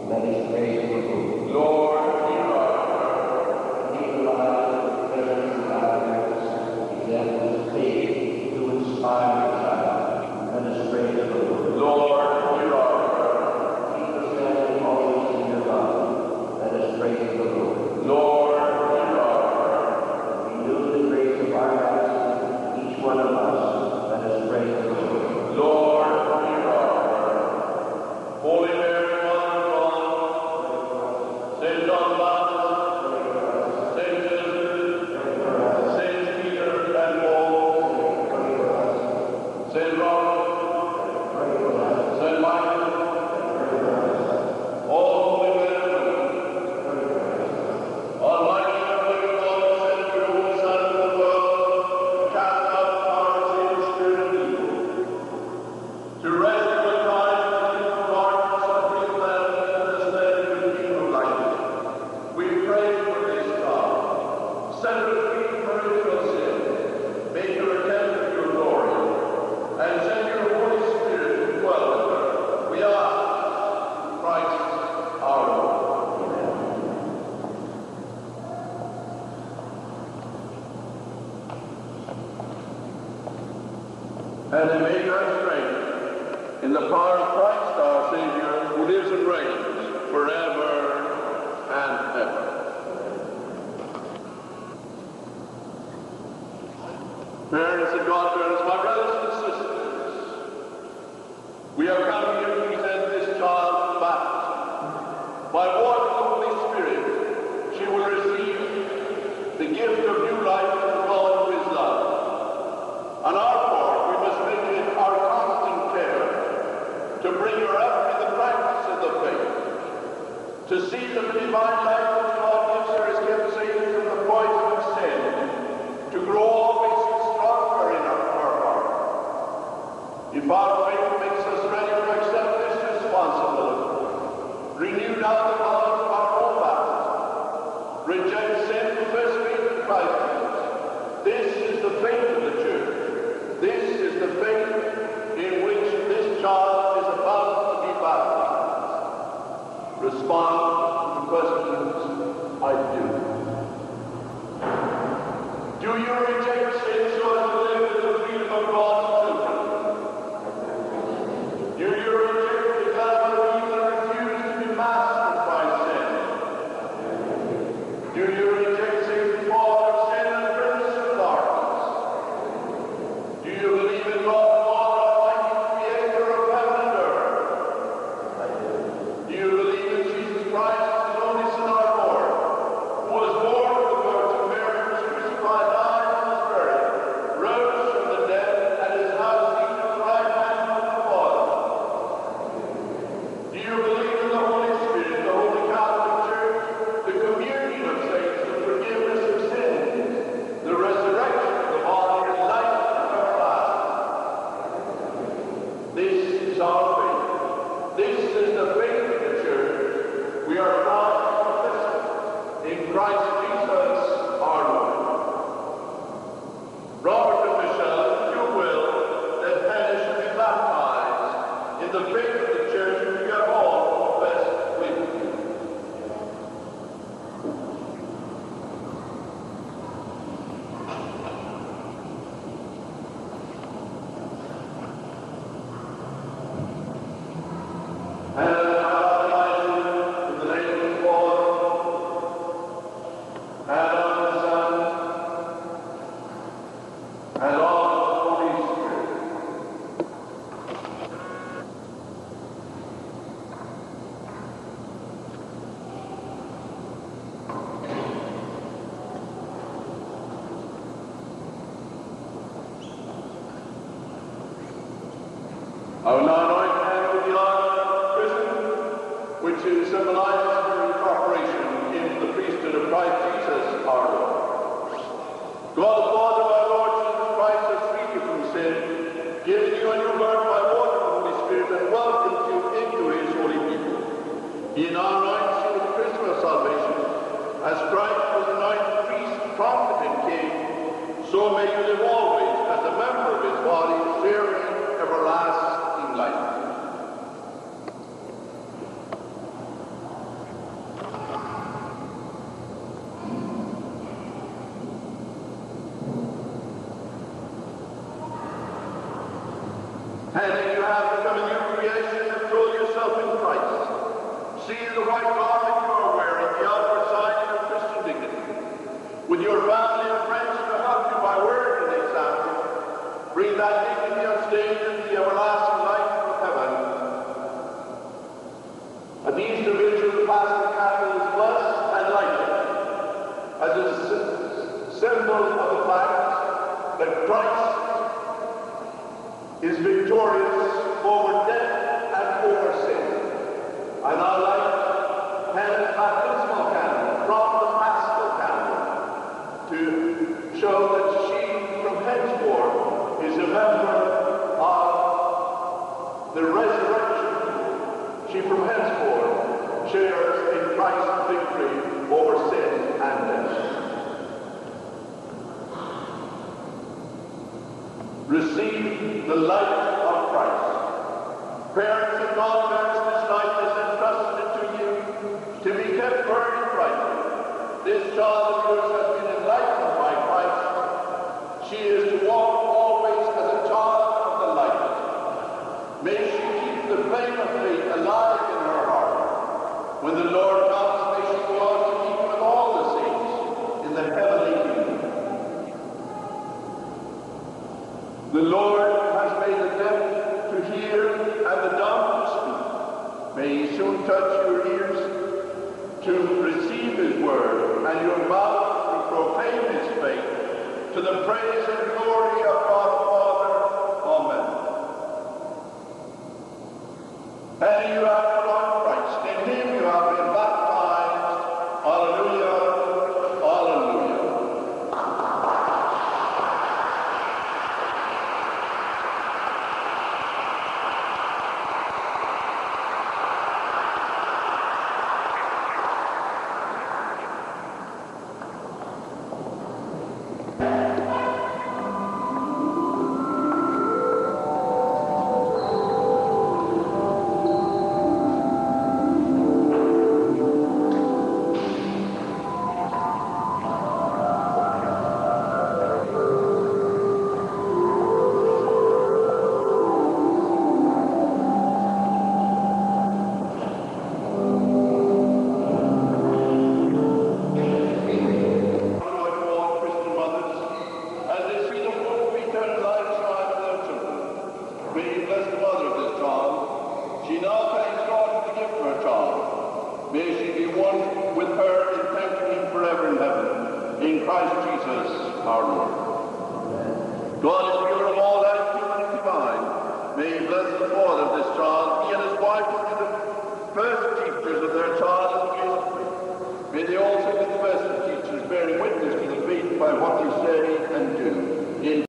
Let us praise the Lord. Lord, hear our He provides presence and guidance. He examines faith to inspire the child. Let us praise the Lord. Lord, hear our Keep us family always in your love. Let us praise the Lord. Lord, hear our Renew the grace of our lives, each one of us. Let us praise the Lord. Lord, hear our Holy Mary, Mother of God, Saint John Baptist, Saint Elizabeth, Saint Peter and Paul, Saint Robert, Saint Michael, all holy men and women, Almighty and living God, send your Holy Son into the world, to cast out powers of the spirit of evil, to rescue mankind from the evil darkness and bring them into the stead of the kingdom of light. We pray for this God. Send her free from her habitual sin. Make her a tent of your glory, and send your Holy Spirit to dwell with her. We ask through Christ our Lord. And make our strength in the power of Christ our Savior, who lives and reigns forever and ever. Parents and godparents, my brothers and sisters, we have come here to present this child baptized. By water of the Holy Spirit, she will receive the gift of new life from God who is love. On our part, we must make it our constant care to bring her up in the practice of the faith, to see that the divine life which God gives her is kept safe from the poison of sin, to grow always stronger in her heart. If our faith makes us ready to accept this responsibility, renew now the knowledge of our own baptism, reject sin, profess faith in Christ Jesus. This is the faith of the Church. This is the faith in which this child is about to be baptized. Respond to questions I do. Do you reject sin so as to live in the freedom of God's children? Do you reject the devil of evil and refuse to be mastered by sin? Do you reject Satan's father of sin and prince of darkness? Do you believe in God, the Almighty, creator of heaven and earth? Do you believe in Jesus Christ, his only Son, our Lord, who was born of the Virgin Mary, was crucified, died, and was buried, rose from the dead, and is now seated at the right hand of the Father? Do you believe in the Holy Spirit, the Holy Catholic Church, the communion of saints, the forgiveness of sins, the resurrection of the body, and life everlasting? This is our faith. This is the faith of the Church. We are proud to profess it in Christ Jesus our Lord. Robert and Michelle, if you will, that Hannah should be baptized in the faith of the Church, which we have all professed with you. And I baptize you in the name of the Father, and of the Son, and of the Holy Spirit. I will now anoint Hannah with the oil of chrism, which symbolizes her incorporation into the priesthood of Christ Jesus our Lord. God the Father of our Lord Jesus Christ has freed you from sin, given you a new birth by water of the Holy Spirit, and welcomed you into his holy people. He now anoints you with the chrism of salvation. As Christ was anointed priest, prophet, and king, so may you live always as a member of his body, sharing everlasting life. white garment you are wearing, the outward sign of Christian dignity, with your family and friends to help you by word and example, bring that dignity unstained into the everlasting light of heaven. At the Easter Vigil, the Paschal candle is blessed and lighted as a symbol of the fact that Christ is victorious over death and over sin. And our light has a baptismal candle from the Paschal candle to show that she from henceforth is a member of the resurrection. She from henceforth shares in Christ's victory over sin and death. Receive the light of Christ. Parents and godparents, this light is entrusted to you to be kept burning brightly. This child of yours has been enlightened by Christ. She is to walk always as a child of the light. May she keep the flame of faith alive in her heart. When the Lord comes, may she go out to meet with all the saints in the heavenly kingdom. The Lord has made the deaf to hear and the dumb to speak. May he soon touch your ears to receive his word and your mouth to proclaim his faith to the praise and glory of God the Father. Amen. And you have put on Christ. In him you have been baptized. Hallelujah. Hallelujah. By what you say and do.